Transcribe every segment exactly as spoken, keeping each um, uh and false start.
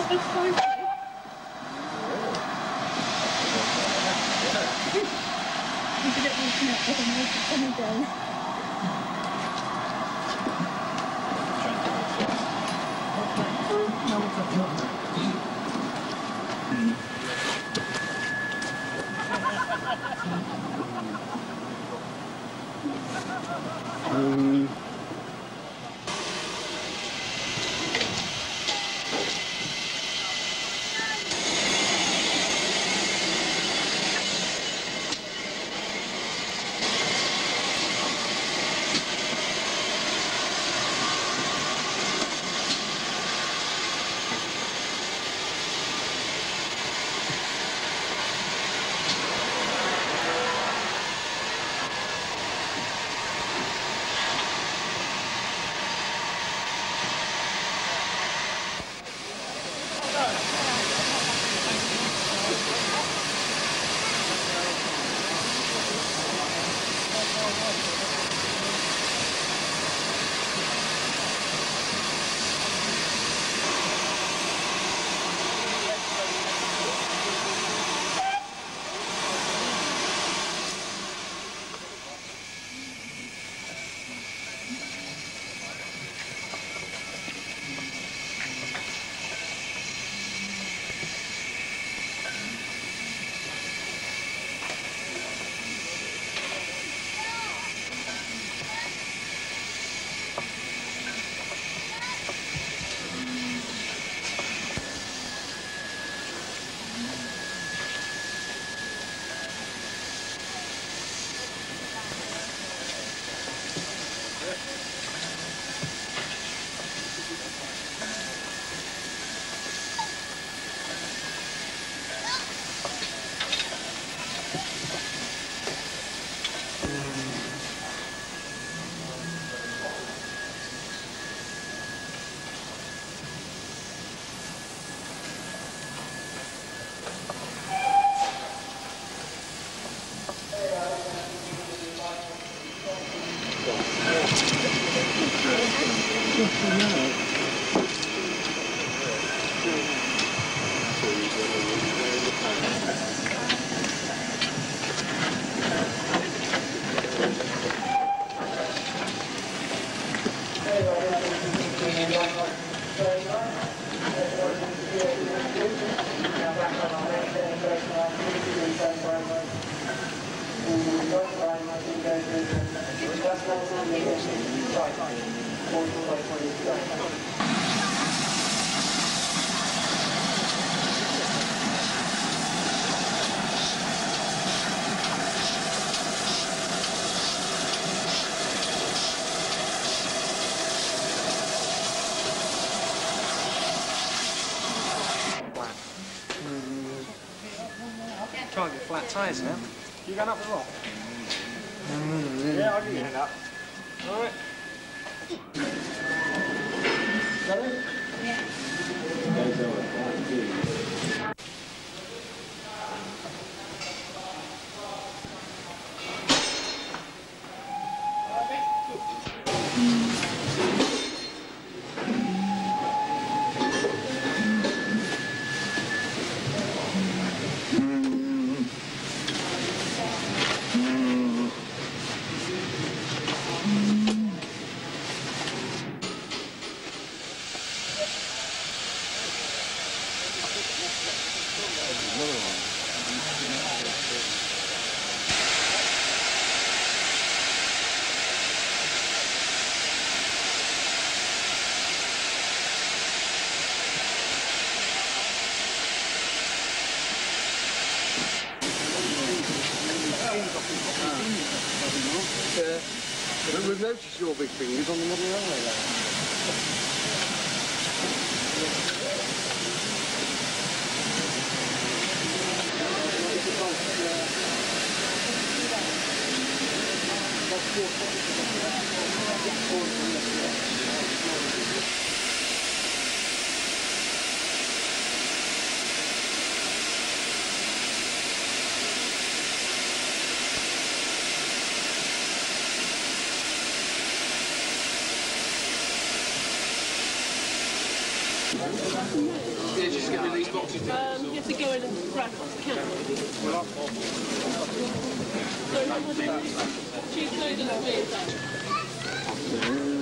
Mm. Try and get flat tyres now. You going up as well? Mm. Yeah, I'll give you a hand up. All right. Yeah. But we've noticed your big fingers on the middle of the runway there. Um, you have to go in and grab off the counter. Sorry, cheese load of beer.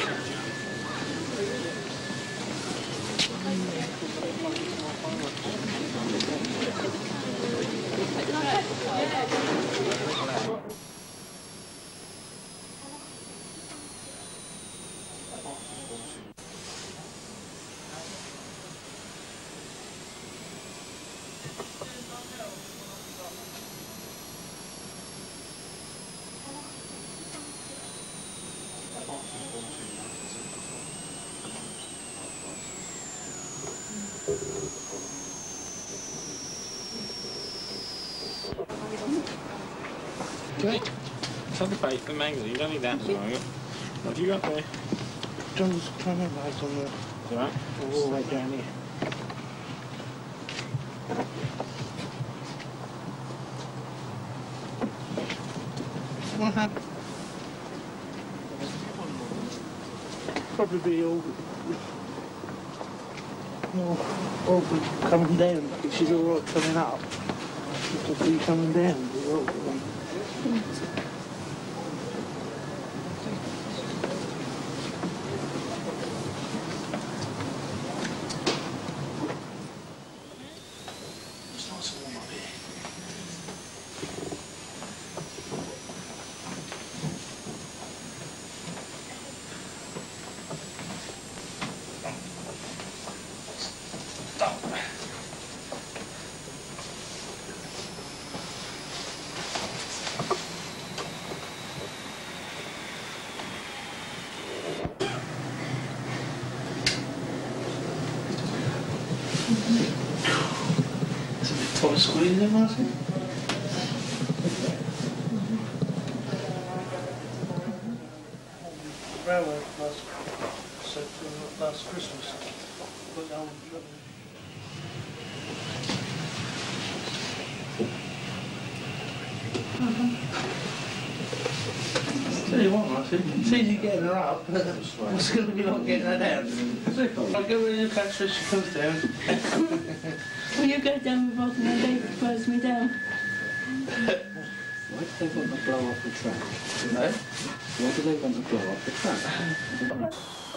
Okay. Tell the paper, mango, you don't need that at the moment. What have you got there? John's coming right on the Alright. all the way down here. What happened? Probably be all, all, all coming down. She's all right coming up. She'll be coming down. Be all right. Try to squeeze it, Martin. Railway last, so, uh, last Christmas. But, um, tell you what, Martin, it's easy getting her up. What's it going to be like getting her down? I'll go in and catch her as she comes down. Will you go down with Rodney and David throws me down? Why do they want to blow off the track? No? Why do they want to blow off the track?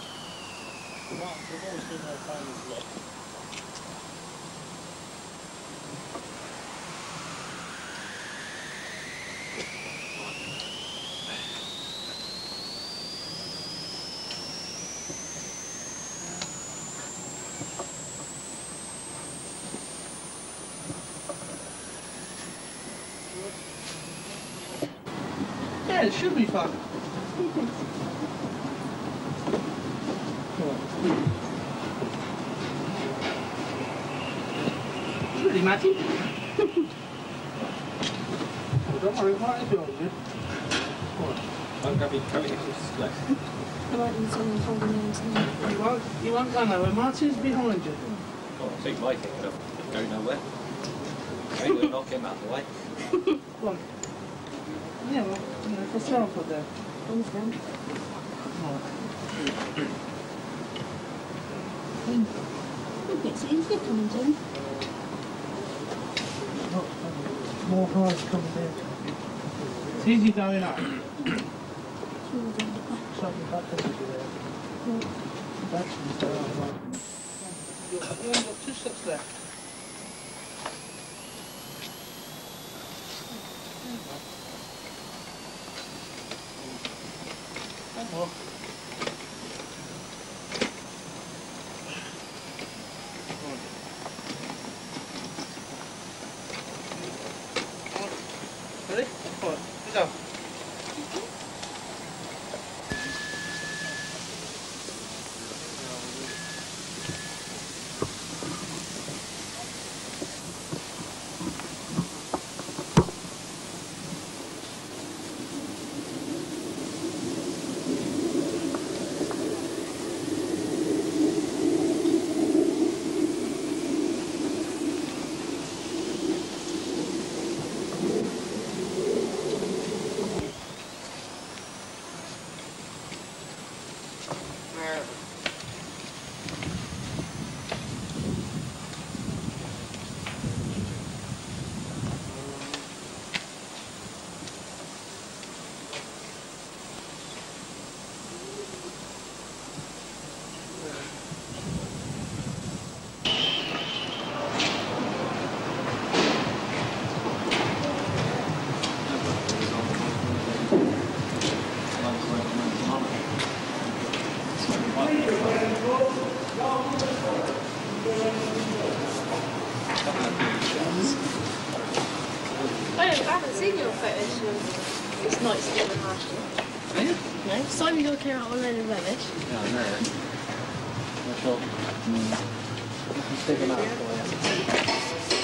Yeah, it should be fun. Really, Matty? Well, don't worry, Marty's behind you. I'm going to be coming into this place. I like them someone holding hands now. You won't, you won't go nowhere. Marty's behind you. Oh, I think my thing will go nowhere. Maybe we'll knock him out of the way. Go on. Yeah, well, you know, what's wrong with that? Thumbs down. It's easier coming down. More cars coming in. It's easy going up. Something back there. That's the start. You've only got two steps left. One more. Ready? Right, go. haven't seen your photos from this night's dinner party. Yeah? No, Simon Hill came out with a load of rubbish. No, no. I shall mm, dig them out for you.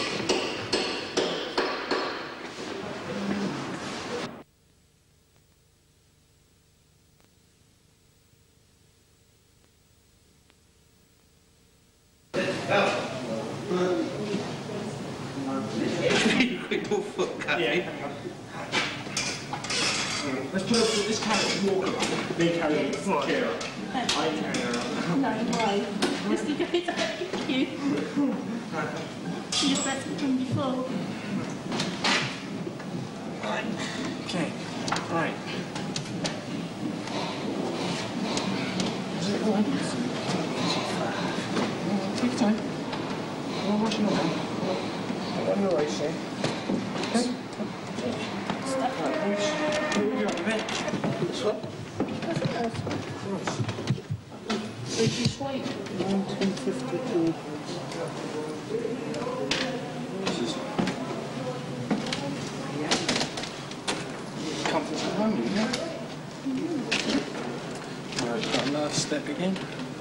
Yeah. Let's put this carrot and walk around. They carry it. Right. Care. I carry her. No, why? Just because I like you. You're better than before. Right. Okay. Right. Is it all right? Take your time. We're washing your hand. On your eyes, eh? Okay. This one? British white. nineteen fifty-two. This is comfort at home, isn't it? Right, got another step again.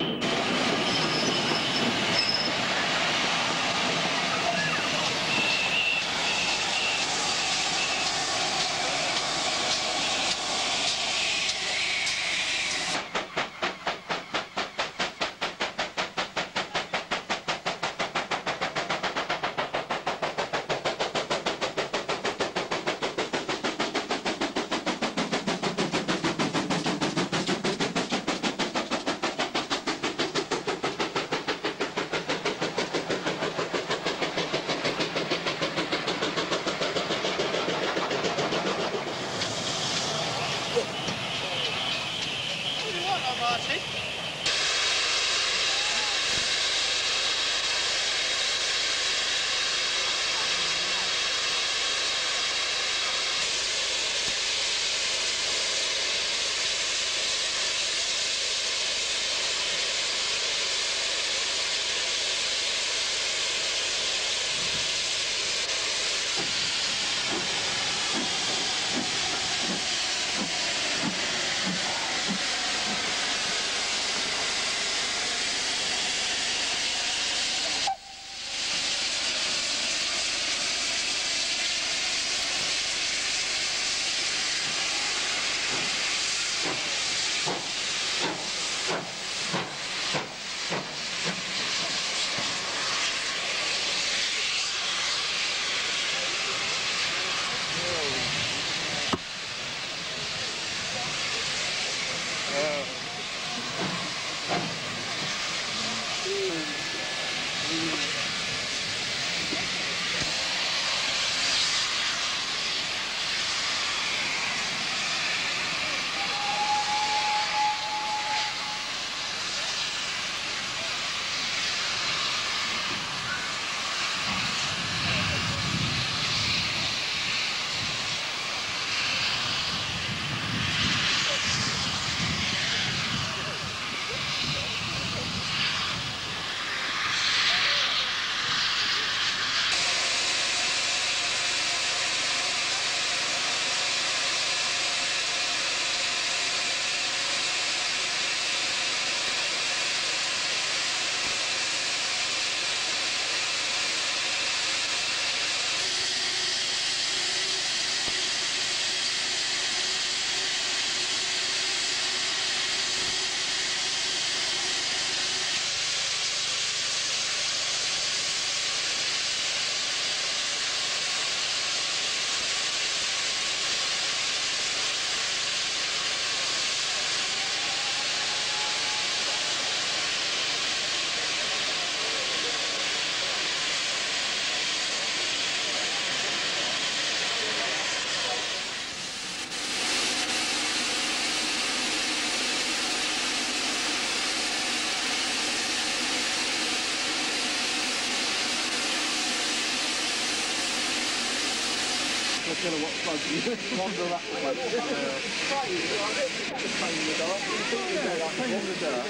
I don't know what plug you wander that plug. Right, you are a bit pain in the dark. Pain in the dark.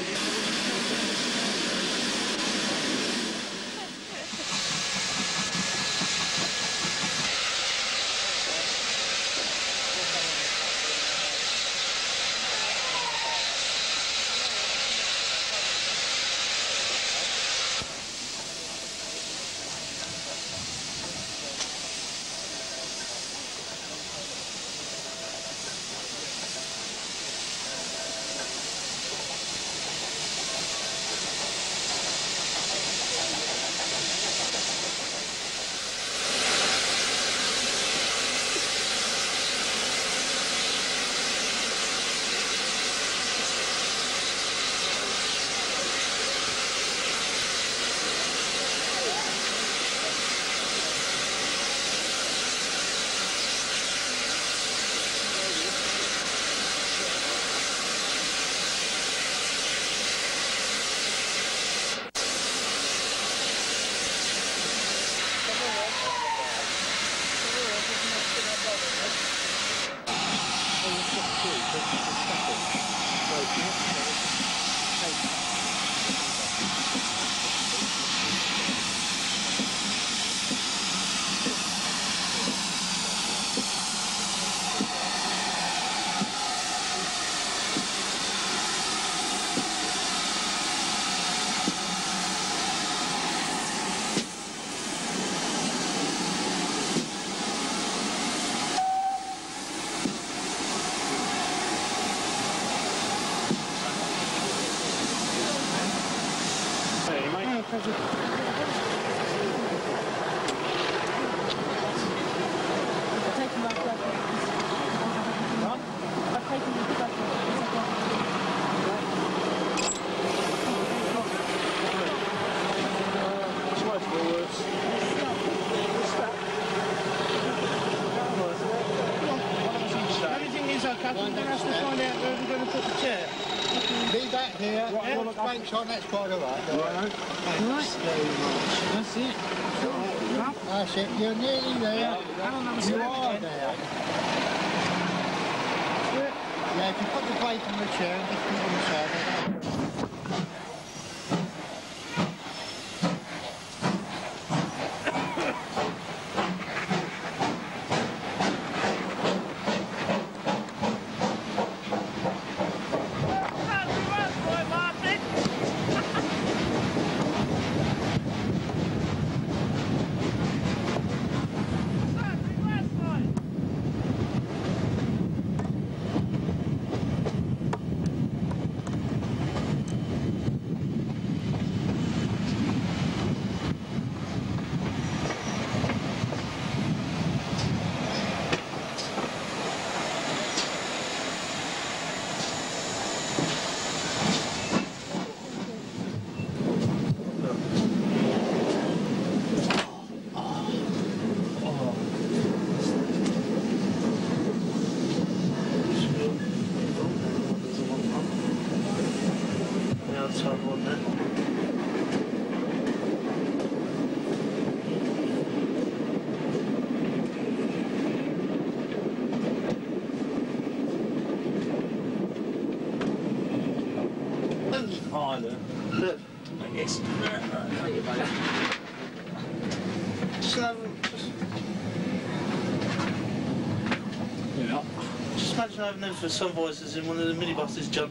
On, that's quite all right. All right. Thanks very much. That's it. That's it. You're nearly there. You are there. Yeah, if you put the weight on the chair and just put it on the side. Look. Yes. Just have, just, Yeah. just imagine having them for some voices in one of the minibuses, John.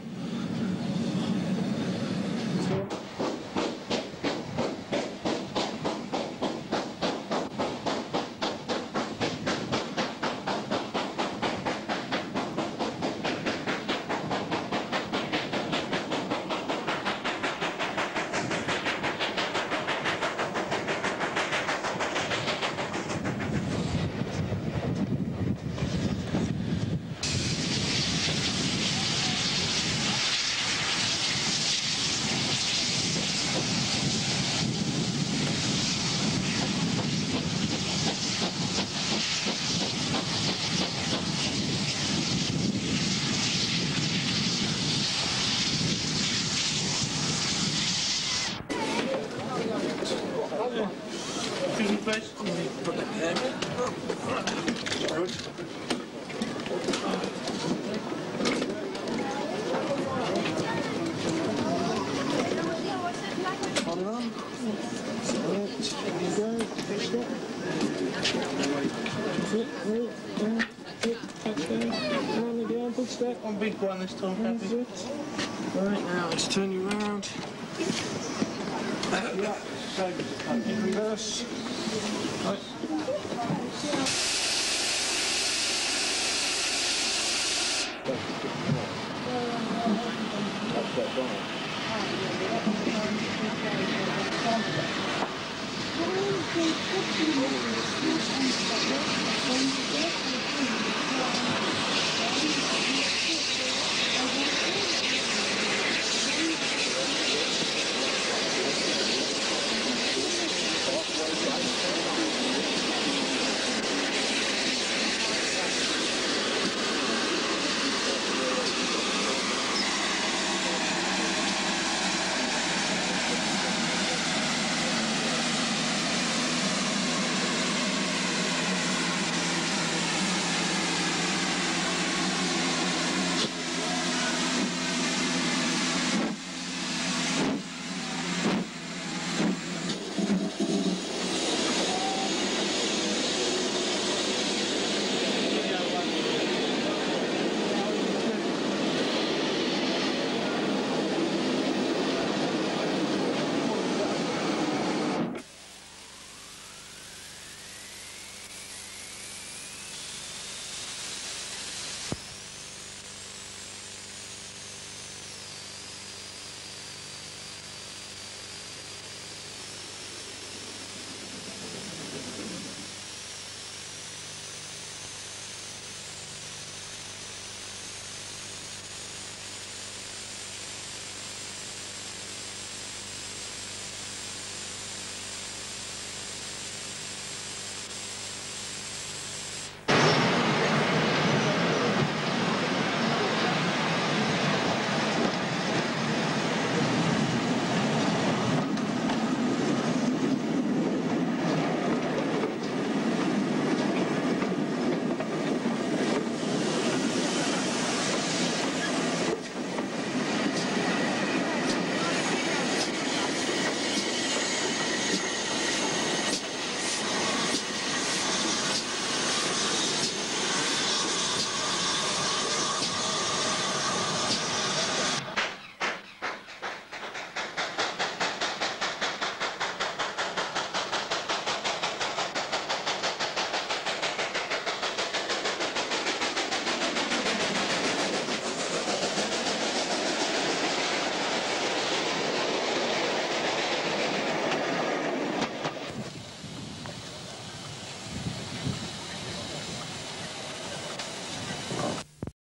Excuse me, please. Put that there. Good. On and on. That's it. There you go. Fixed it. That's it. Right. Down. Up. Back down. On again. Big step. One big one this time, That's Happy. it. Right, now let's turn you round. Yeah. In reverse. Right. That's that